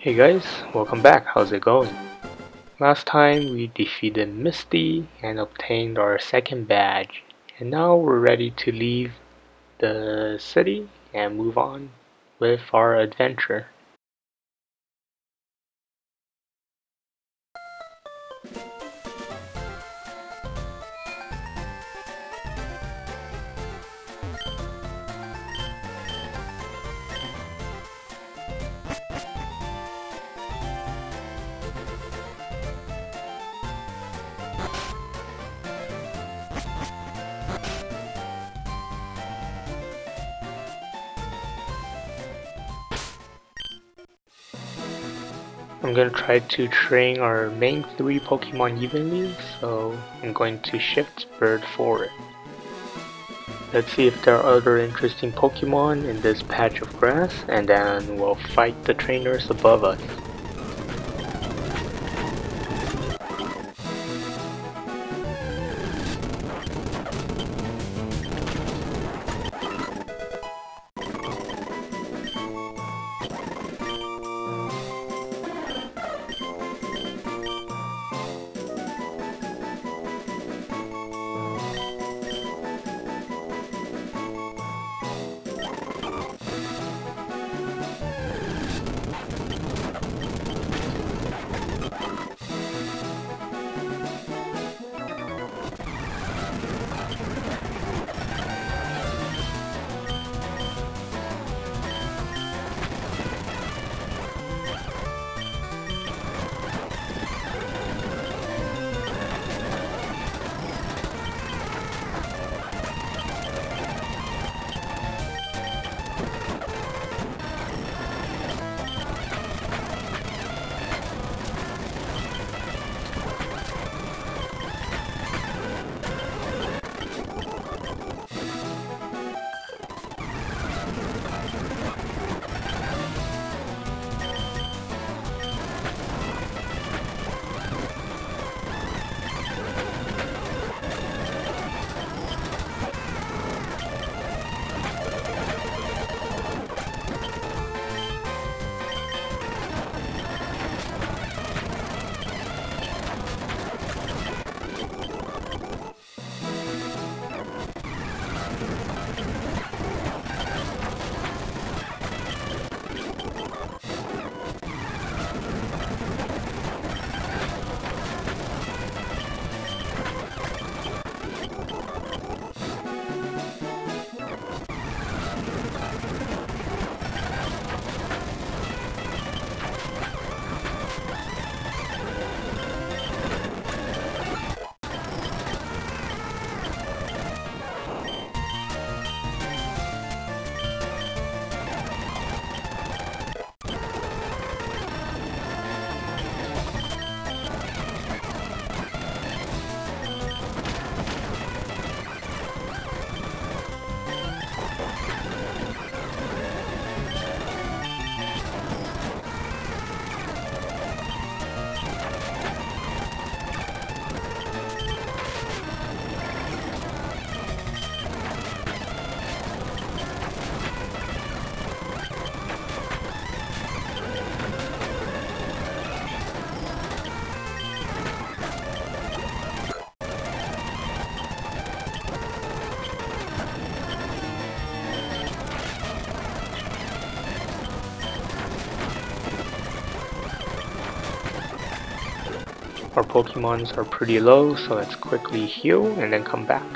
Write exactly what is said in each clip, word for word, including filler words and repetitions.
Hey guys, welcome back. How's it going? Last time we defeated Misty and obtained our second badge, and now we're ready to leave the city and move on with our adventure. I'm gonna try to train our main three Pokemon evenly, so I'm going to shift bird forward. Let's see if there are other interesting Pokemon in this patch of grass, and then we'll fight the trainers above us. Our Pokemons are pretty low, so let's quickly heal and then come back.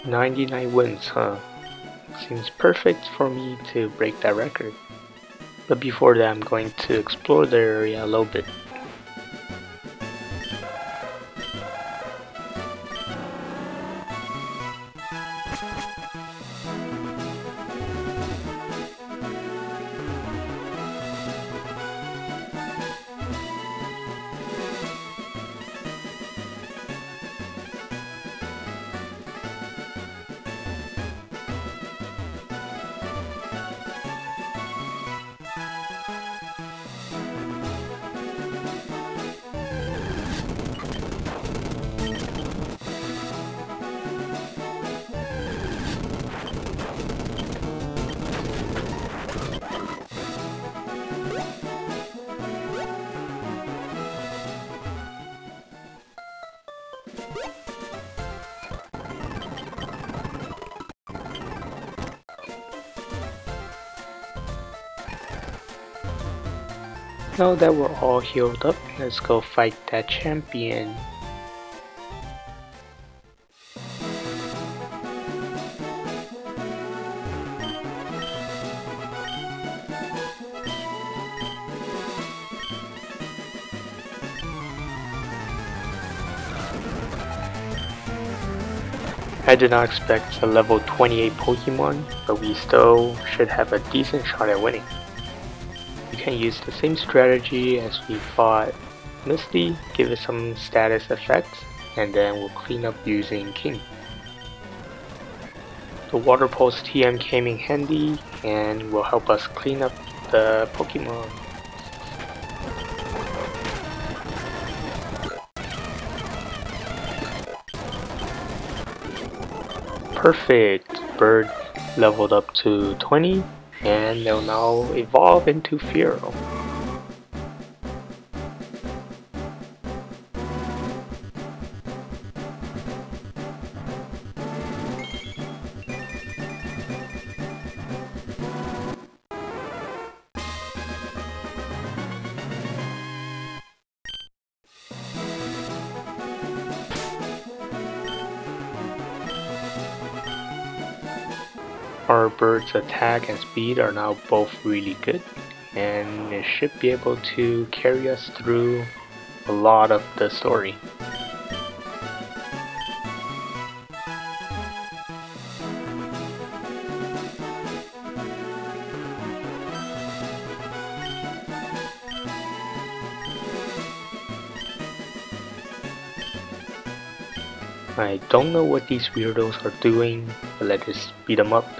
ninety-nine wins, huh? Seems perfect for me to break that record. But before that, I'm going to explore the area a little bit. Now that we're all healed up, let's go fight that champion. I did not expect a level twenty-eight Pokemon, but we still should have a decent shot at winning. We can use the same strategy as we fought Misty, give it some status effects, and then we'll clean up using King. The Water Pulse T M came in handy and will help us clean up the Pokemon. Perfect! Bird leveled up to twenty and they'll now evolve into Fearow. Our bird's attack and speed are now both really good, and it should be able to carry us through a lot of the story. I don't know what these weirdos are doing, but let's just beat them up.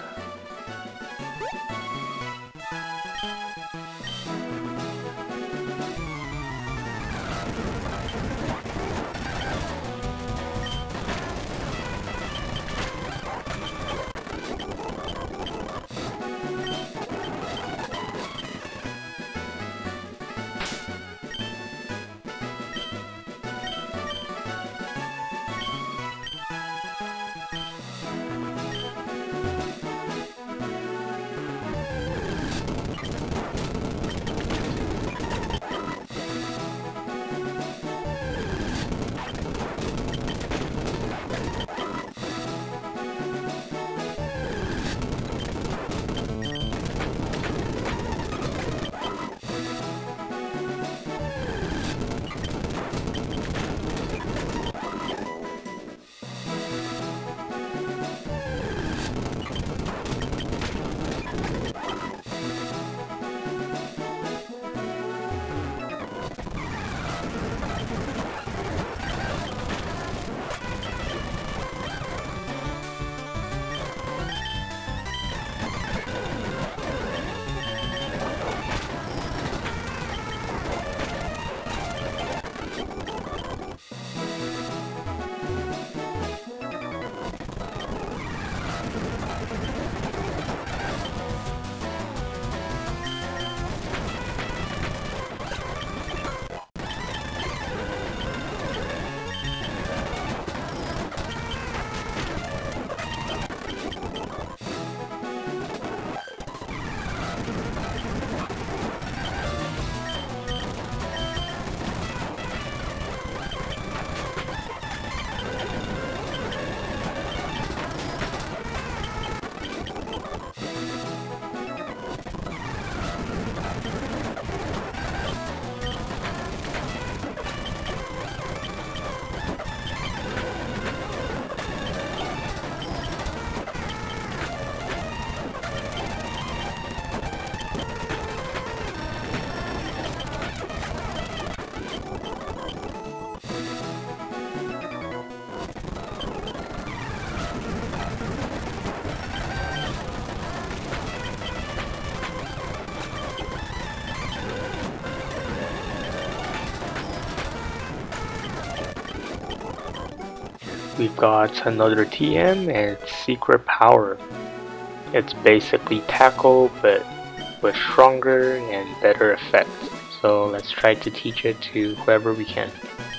we've got another T M and its secret power. It's basically tackle but with stronger and better effects. So let's try to teach it to whoever we can.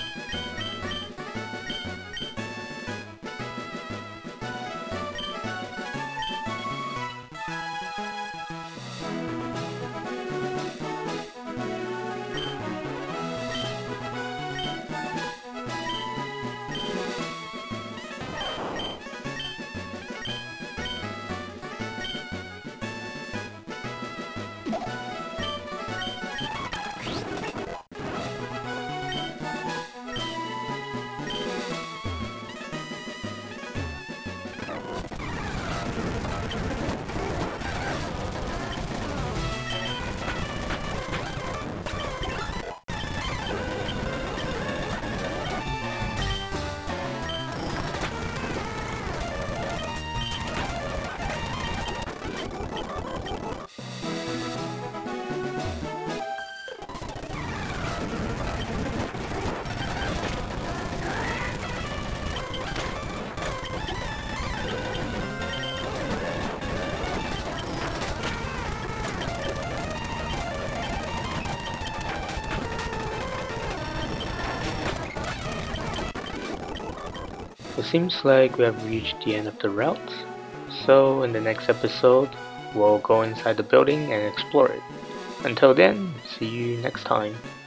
It seems like we have reached the end of the route, so in the next episode, we'll go inside the building and explore it. Until then, see you next time.